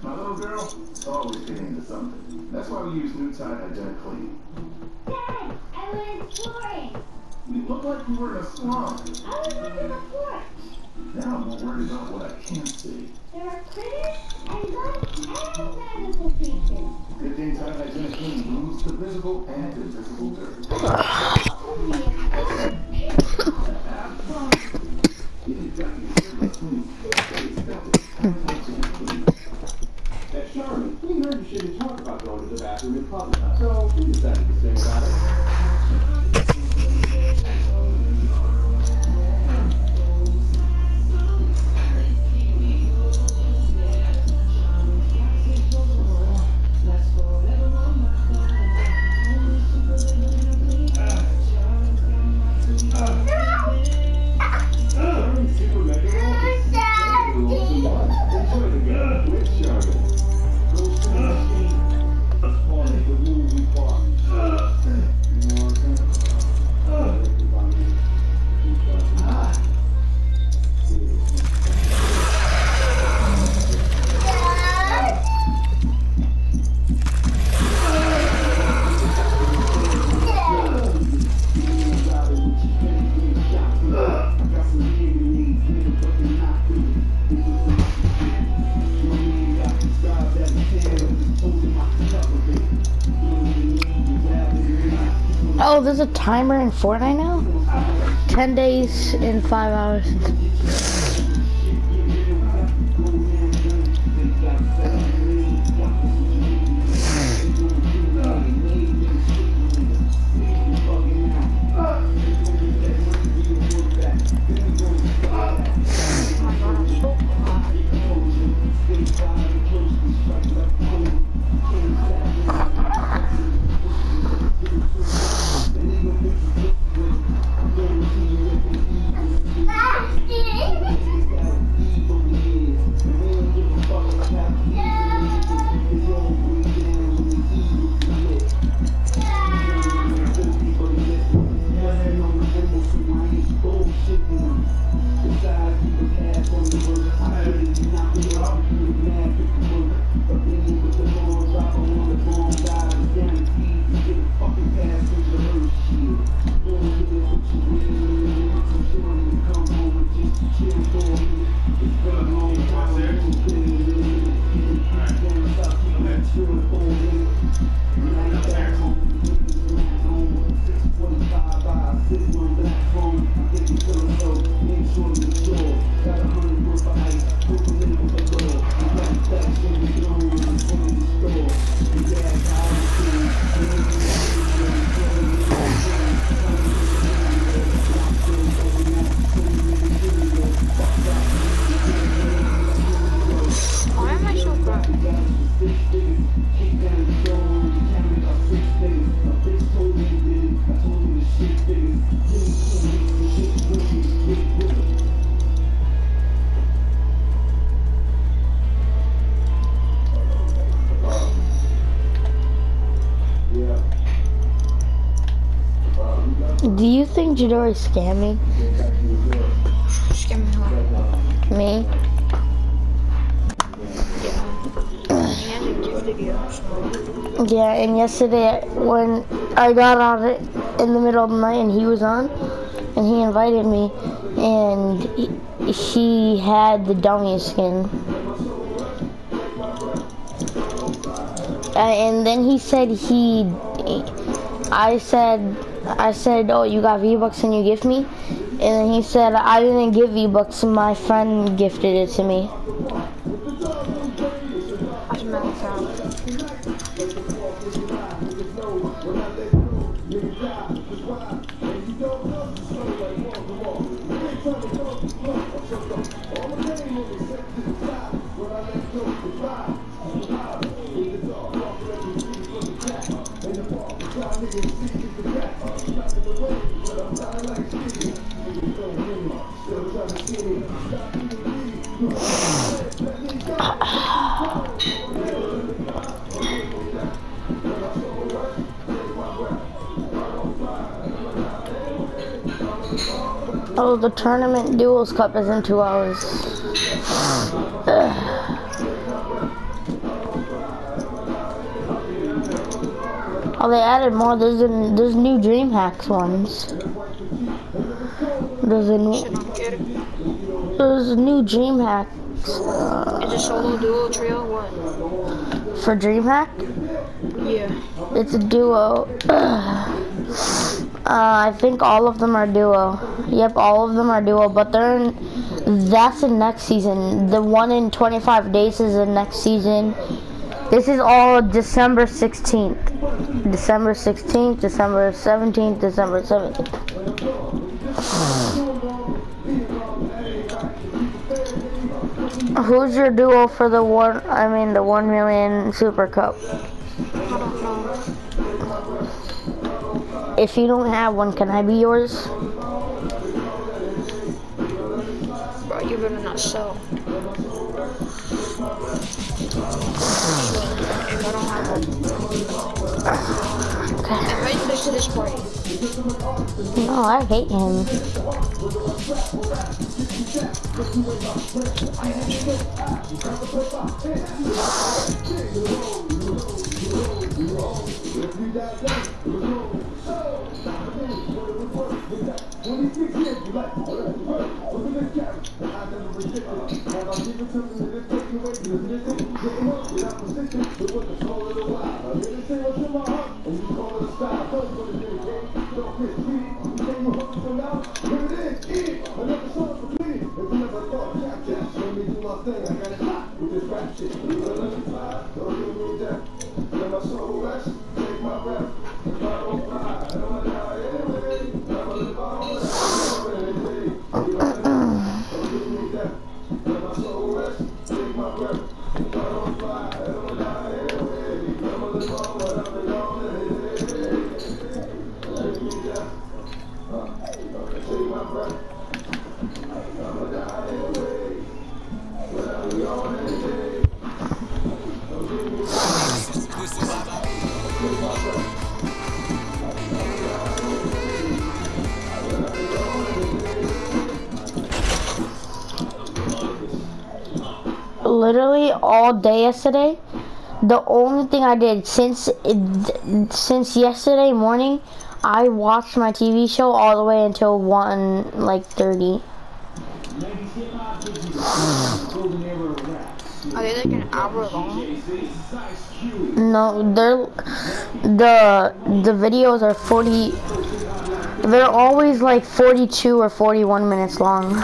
My little girl is always getting into something. That's why we use new Tide Hygienic Clean. Dad, I went exploring. You look like you were in a swamp. I was under the porch. Now I'm more worried about what I can't see. There are critters and bugs and magical creatures. Good thing Tide Hygienic Clean removes the visible and invisible dirt. Have fun. You've got your service clean. At Charmin, we heard you shouldn't talk about going to the bathroom in public, so we decided to sing about it. Oh, there's a timer in Fortnite now? 10 days in 5 hours. Do you think Jadori scammed me? Scam who? Me? Yeah, and yesterday when I got on it in the middle of the night and he was on, and he invited me, and he had the dummy skin. And then he said I said, oh, you got V-Bucks and you gift me? And then he said, I didn't give V-Bucks, my friend gifted it to me. Oh, the tournament duels cup is in 2 hours. Oh, they added more. There's new DreamHacks ones. There's a new. Shit, I'm kidding. There's a new DreamHack. Is it solo, duo, trio, what? For DreamHack? Yeah. It's a duo. I think all of them are duo. Yep, all of them are duo, but that's in next season. The one in 25 days is the next season. This is all December 16th. December 16th, December 17th, December 17th. Who's your duo for the 1 million Super Cup? I don't know. If you don't have one, can I be yours? Bro, you better not sell. If I don't have one. Invite this to this party. No, I hate him. Literally all day yesterday. The only thing I did since yesterday morning, I watched my TV show all the way until 1:30. Are they like an hour long? No, the videos are 40. They're always like 42 or 41 minutes long.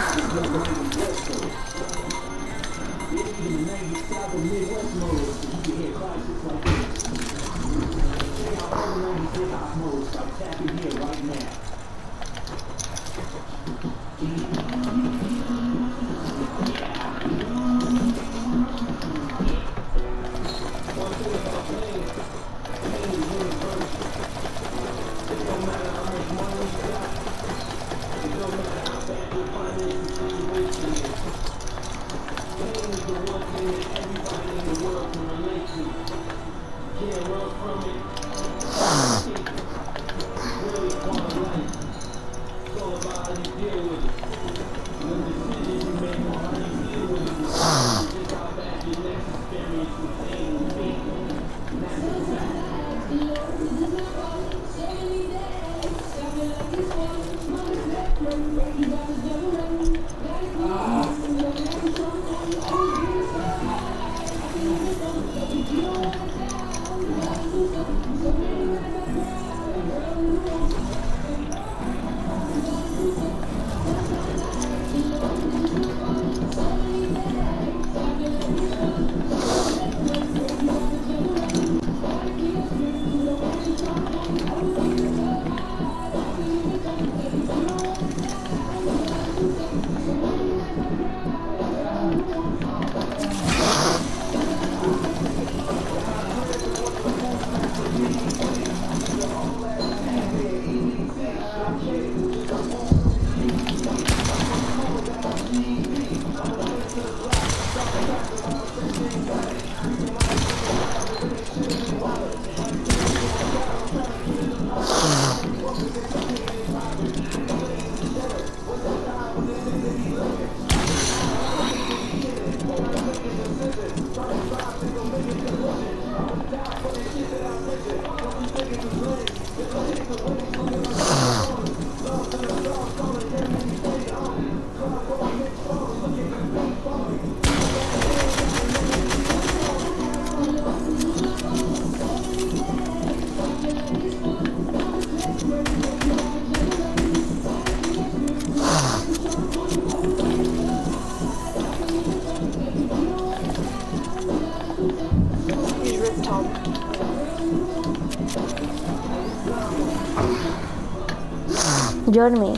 Join me.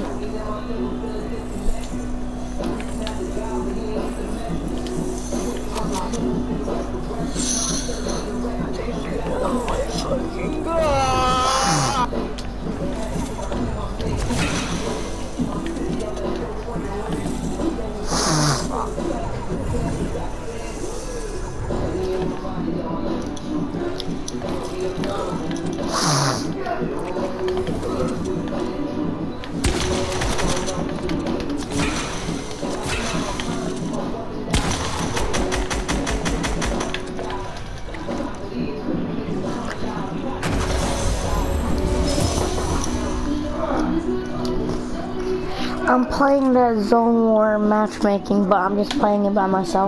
I'm playing the Zone War matchmaking, but I'm just playing it by myself.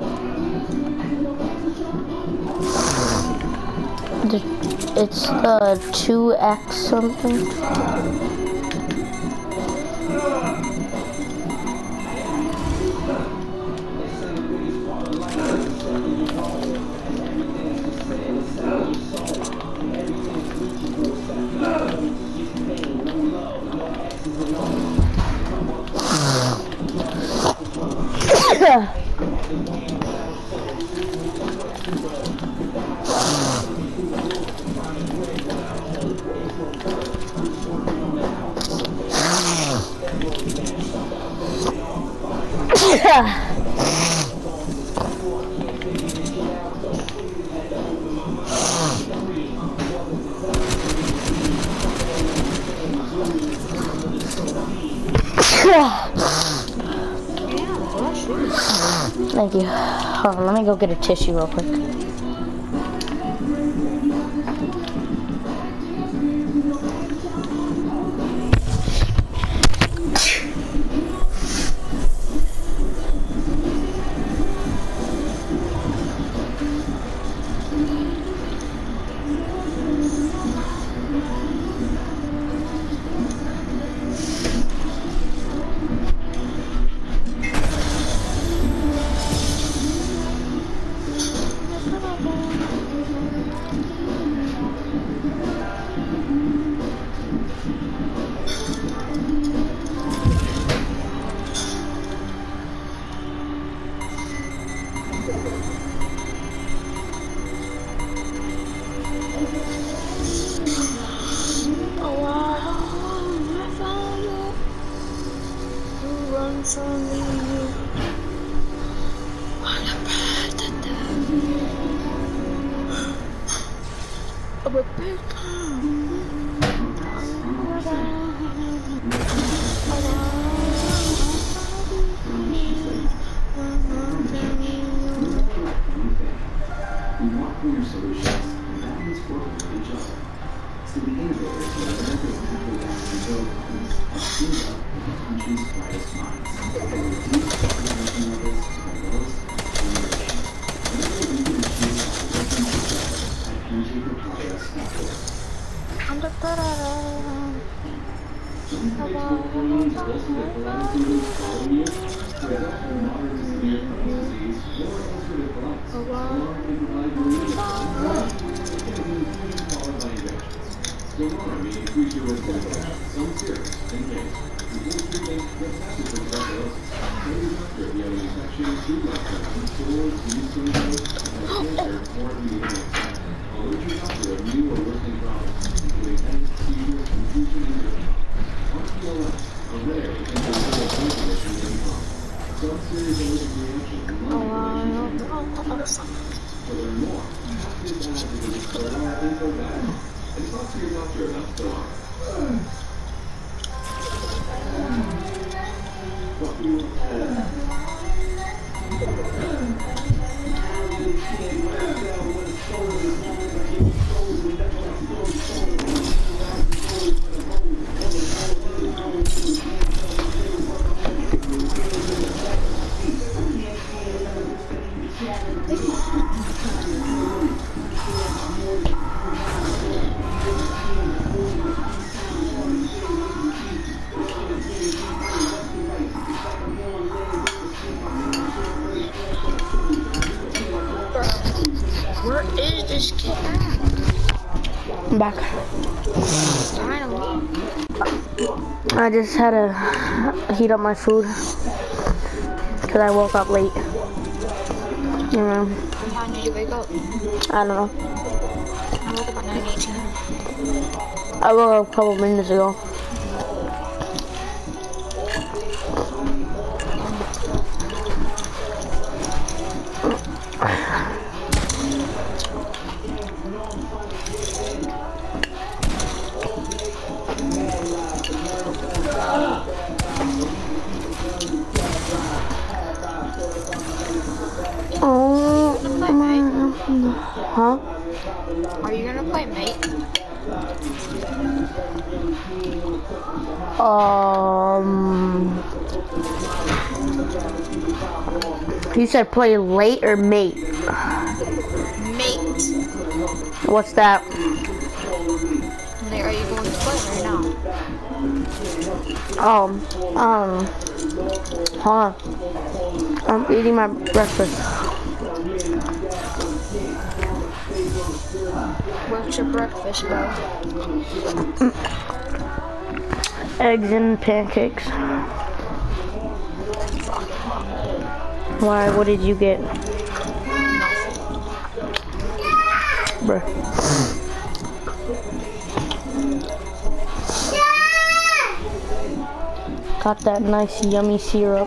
It's the 2x something. Thank you. Hold on, let me go get a tissue real quick. Where is this kid at? I'm back. Finally. I just had to heat up my food because I woke up late. What time did you wake up? I don't know. I woke up at 9:18. I woke up a couple minutes ago. Huh? Are you gonna play mate? You said play late or mate? Mate. What's that? Like, are you going to play right now? Hold on. I'm eating my breakfast. What's your breakfast, bro? Eggs and pancakes. Why? What did you get? Bruh. Got that nice yummy syrup.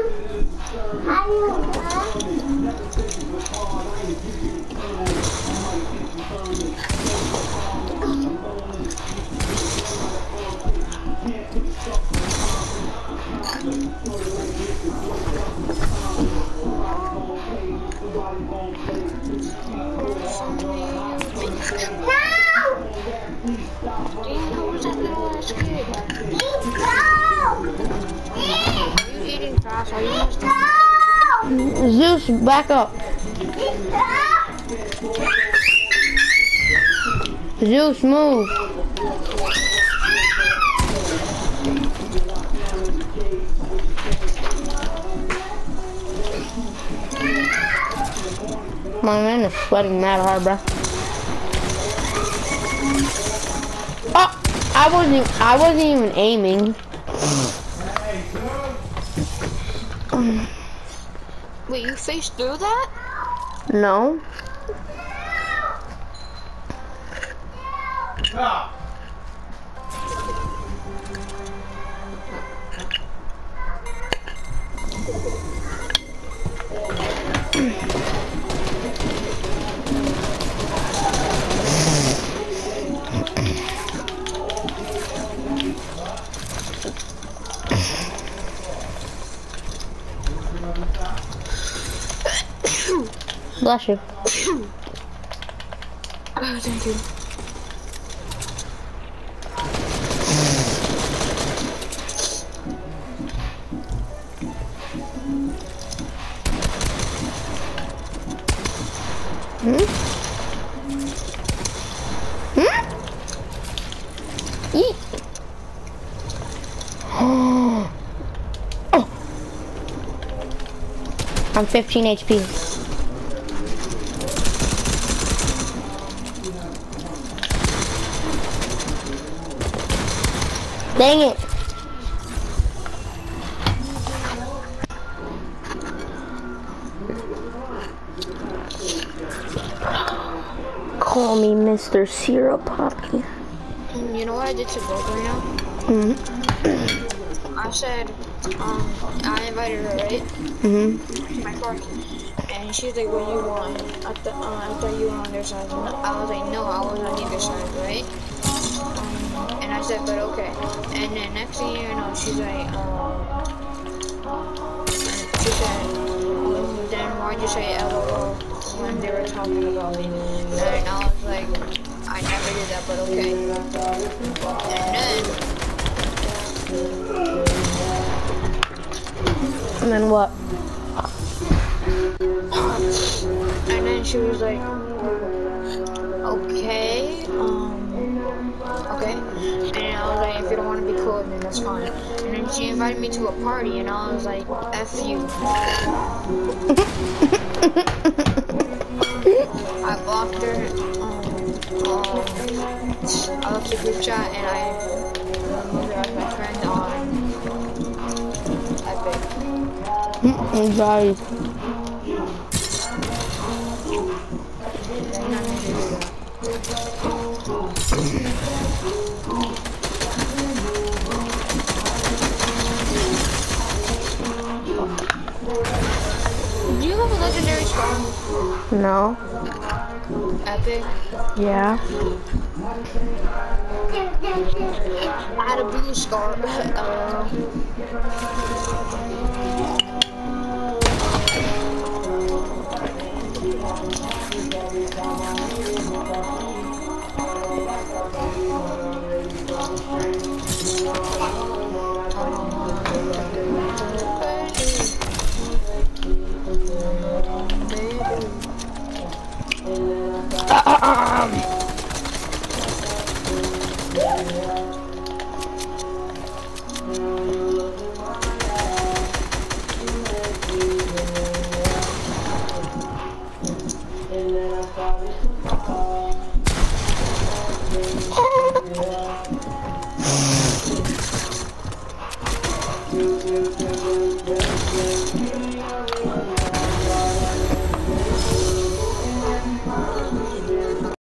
Zeus, back up. Zeus, move. My man is sweating mad hard, bro. Oh, I wasn't even aiming. Wait, you faced through that? No. Bless you. Oh, thank you. Eat. Oh. I'm 15 HP. Dang it. Call me Mr. Syrup Poppy. You know what I did to Brooke right now? I said, I invited her, right? To my party. And she was like, what do you want? I thought you were on their side. And I was like, no, I was on either side, right? And I said, but okay. And then next thing you know, she's like, she said, then why'd you say LOL when they were talking about me? And I was like, I never did that, but okay. And then what? And then she was like, okay, okay. And I was like, if you don't want to be cool with me, that's fine. And then she invited me to a party, and I was like, F you. I blocked her, watched the group chat and I removed her as my friend on Epic. I'm sorry. I'm not gonna do that. Do you have a legendary scar? No. Epic. Yeah. I had a blue scar.